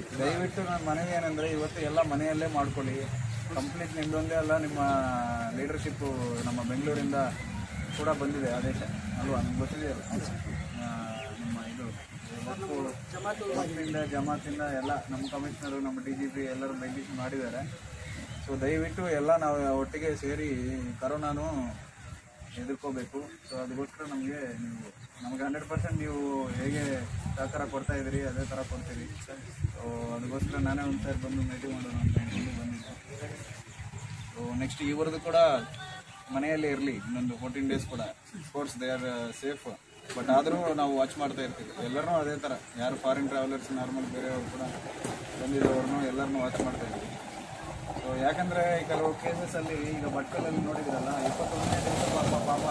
ದಯವಿಟ್ಟು ನನ್ನ ಮನವಿ ಏನಂದರೆ ಇವತ್ತು ಎಲ್ಲ ಮನೆಯಲ್ಲೇ ಮಾಡ್ಕೊಳ್ಳಿ. ಕಂಪ್ಲೀಟ್ ನಿಮ್ಮದೊಂದೇ ಅಲ್ಲ, ನಿಮ್ಮ ಲೀಡರ್ಶಿಪ್ಪು ನಮ್ಮ ಬೆಂಗಳೂರಿಂದ ಕೂಡ ಬಂದಿದೆ ಆದೇಶ ಅಲ್ವಾ, ನಿಮ್ಗೆ ಗೊತ್ತಿದೆಯಲ್ಲ. ನಿಮ್ಮ ಇದು ಜಮಾತಿಂದ ಎಲ್ಲ ನಮ್ಮ ಕಮಿಷನರು, ನಮ್ಮ DGP ಎಲ್ಲರೂ ಬೆಂಡಿಷನ್ ಮಾಡಿದ್ದಾರೆ. ಸೊ ದಯವಿಟ್ಟು ಎಲ್ಲ ನಾವು ಒಟ್ಟಿಗೆ ಸೇರಿ ಕರೋನಾನು ಎದುರ್ಕೋಬೇಕು. ಸೊ ಅದಕ್ಕೋಸ್ಕರ ನಮಗೆ 100% ನೀವು ಹೇಗೆ ಸಹಕಾರ ಕೊಡ್ತಾ ಇದ್ದೀರಿ ಅದೇ ಥರ ಕೊಡ್ತೀರಿ. ಸೊ ಅದಕ್ಕೋಸ್ಕರ ನಾನೇ ಒಂದು ಸಾರಿ ಬಂದು ಮೀಟಿಂಗ್ ಮಾಡೋಣ ಅಂತ ಬಂದಿದ್ದೆ. ಸೊ ನೆಕ್ಸ್ಟ್ ಇವರದ್ದು ಕೂಡ ಮನೆಯಲ್ಲೇ ಇರಲಿ ಇನ್ನೊಂದು 14 ಡೇಸ್ ಕೂಡ. Course they are safe, but ಆದರೂ ನಾವು ವಾಚ್ ಮಾಡ್ತಾ ಇರ್ತೀವಿ. ಎಲ್ಲರೂ ಅದೇ ಥರ, ಯಾರು ಫಾರಿನ್ ಟ್ರಾವೆಲರ್ಸ್ ನಾರ್ಮಲ್ ಬೇರೆಯವರು ಕೂಡ ಬಂದಿರೋರ್ನು ಎಲ್ಲರನ್ನೂ ವಾಚ್ ಮಾಡ್ತಾ ಇದ್ದೀವಿ. ಸೊ ಯಾಕಂದರೆ ಕೆಲವು ಕೇಸಸಲ್ಲಿ ಈಗ ಭಟ್ಕಲಲ್ಲಿ ನೋಡಿದ್ರಲ್ಲ, 21ನೇ ದಿವಸ ಪಾಪ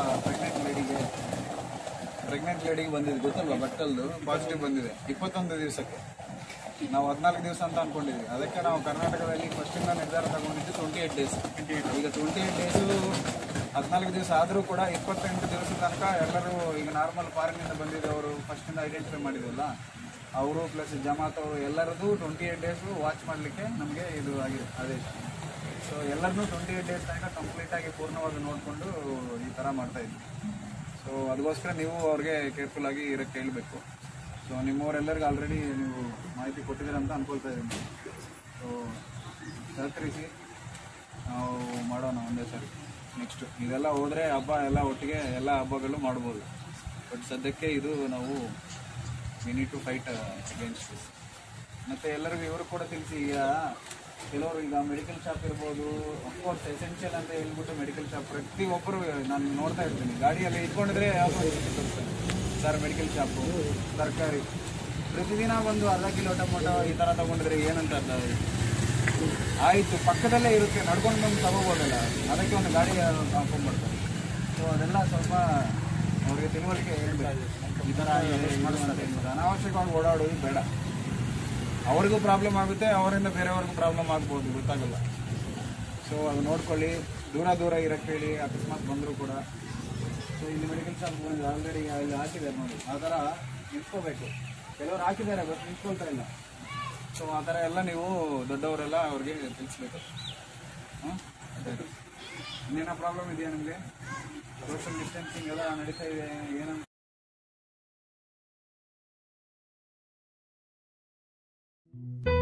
ಪ್ರೆಗ್ನೆಂಟ್ ಲೇಡಿಗೆ ಬಂದಿದೆ, ಗೊತ್ತಲ್ವಾ? ಭಟ್ಕಲ್ದು ಪಾಸಿಟಿವ್ ಬಂದಿದೆ 21 ದಿವಸಕ್ಕೆ. ನಾವು 14 ದಿವಸ ಅಂತ ಅಂದ್ಕೊಂಡಿದ್ವಿ. ಅದಕ್ಕೆ ನಾವು ಕರ್ನಾಟಕದಲ್ಲಿ ಫಸ್ಟಿಂದ ನಿರ್ಧಾರ ತಗೊಂಡಿದ್ದು 28 ಡೇಸ್. ಈಗ 28 ಡೇಸು 14 ದಿವಸ ಆದರೂ ಕೂಡ 28 ದಿವಸದ ತನಕ ಎಲ್ಲರೂ ಈಗ ನಾರ್ಮಲ್ ಫಾರಿನಿಂದ ಬಂದಿದ್ದವರು ಫಸ್ಟಿಂದ ಐಡೆಂಟಿಫೈ ಮಾಡಿದ್ವಲ್ಲ, ಅವರು ಪ್ಲಸ್ ಜಮಾತ್ ಅವರು ಎಲ್ಲರದ್ದು 28 ಡೇಸು ವಾಚ್ ಮಾಡಲಿಕ್ಕೆ ನಮಗೆ ಇದು ಆಗಿದೆ ಆದೇಶ. ಸೊ ಎಲ್ಲರನ್ನೂ 28 ಡೇಸ್ ತನಕ ಕಂಪ್ಲೀಟಾಗಿ ಪೂರ್ಣವಾಗಿ ನೋಡಿಕೊಂಡು ಈ ಥರ ಮಾಡ್ತಾಯಿದ್ವಿ. ಸೊ ಅದಕ್ಕೋಸ್ಕರ ನೀವು ಅವ್ರಿಗೆ ಕೇರ್ಫುಲ್ಲಾಗಿ ಇರೋಕ್ಕೆ ಹೇಳಬೇಕು. ಸೊ ನಿಮ್ಮವರೆಲ್ಲರಿಗೂ ಆಲ್ರೆಡಿ ನೀವು ಮಾಹಿತಿ ಕೊಟ್ಟಿದ್ದೀರ ಅಂತ ಅಂದ್ಕೊಳ್ತಾ ಇದ್ದೀನಿ. ಸೊ ಸಹಕರಿಸಿ ನಾವು ಮಾಡೋಣ ಒಂದೇ ಸಾರಿ. ನೆಕ್ಸ್ಟು ಇದೆಲ್ಲ ಹೋದರೆ ಹಬ್ಬ ಎಲ್ಲ ಒಟ್ಟಿಗೆ ಎಲ್ಲ ಹಬ್ಬಗಳು ಮಾಡ್ಬೋದು. ಬಟ್ ಸದ್ಯಕ್ಕೆ ಇದು ನಾವು we need to fight against this. ಮತ್ತು ಎಲ್ಲರಿಗೂ ಇವರು ಕೂಡ ತಿಳಿಸಿ, ಈಗ ಕೆಲವರು ಈಗ ಮೆಡಿಕಲ್ ಶಾಪ್ ಇರ್ಬೋದು, ಅಫ್ಕೋರ್ಸ್ ಎಸೆನ್ಷಿಯಲ್ ಅಂತ ಹೇಳ್ಬಿಟ್ಟು ಮೆಡಿಕಲ್ ಶಾಪ್ ಪ್ರತಿಯೊಬ್ಬರು ನಾನು ನೋಡ್ತಾ ಇರ್ತೀನಿ, ಗಾಡಿಯಲ್ಲಿ ಇಟ್ಕೊಂಡಿದ್ರೆ ಯಾವುದೋ ಸರ್ ಮೆಡಿಕಲ್ ಶಾಪು, ತರಕಾರಿ ಪ್ರತಿದಿನ ಒಂದು ಅರ್ಧ ಕಿಲೋ ಟೊಮೊಟೊ ಈ ಥರ ತೊಗೊಂಡಿದ್ರೆ ಏನಂತ ಅರ್ಥ ಆಯಿತು. ಪಕ್ಕದಲ್ಲೇ ಇರುತ್ತೆ, ನಡ್ಕೊಂಡು ಬಂದು ತಗೋಬೋದಲ್ಲ, ಅದಕ್ಕೆ ಒಂದು ಗಾಡಿ ಹಾಕೊಂಡ್ಬರ್ತಾರೆ. ಸೊ ಅದೆಲ್ಲ ಸ್ವಲ್ಪ ಅವ್ರಿಗೆ ತಿಳುವಳಿಕೆ ಹೇಳ್ಬೇಕು. ಈ ಥರ ಅನಾವಶ್ಯಕವಾಗಿ ಓಡಾಡೋದು ಬೇಡ. ಅವ್ರಿಗೂ ಪ್ರಾಬ್ಲಮ್ ಆಗುತ್ತೆ, ಅವರಿಂದ ಬೇರೆಯವ್ರಿಗೂ ಪ್ರಾಬ್ಲಮ್ ಆಗ್ಬೋದು, ಗೊತ್ತಾಗಲ್ಲ. ಸೊ ಅದು ನೋಡ್ಕೊಳ್ಳಿ, ದೂರ ಇರೋಕ್ಕೆ ಹೇಳಿ. ಅಕಸ್ಮಾತ್ ಬಂದರೂ ಕೂಡ ಸೊ ಇಲ್ಲಿ ಮೆಡಿಕಲ್ ಶಾಪ್ ಆಲ್ರೆಡಿ ಇಲ್ಲಿ ಹಾಕಿದ್ದಾರೆ ನೋಡಿ, ಆ ಥರ ನಿಂತ್ಕೋಬೇಕು. ಕೆಲವರು ಹಾಕಿದ್ದಾರೆ ಬಟ್ ನಿಂತ್ಕೊಳ್ತಾ ಇಲ್ಲ. ಸೊ ಆ ಥರ ಎಲ್ಲ ನೀವು ದೊಡ್ಡವರೆಲ್ಲ ಅವ್ರಿಗೆ ತಿಳಿಸ್ಬೇಕು. ಇನ್ನೇನೋ ಪ್ರಾಬ್ಲಮ್ ಇದೆಯಾ ನಿಮಗೆ? ಸೋಷಿಯಲ್ ಡಿಸ್ಟೆನ್ಸಿಂಗ್ ಎಲ್ಲ ನಡೀತಾ ಇದೆ ಏನಂತ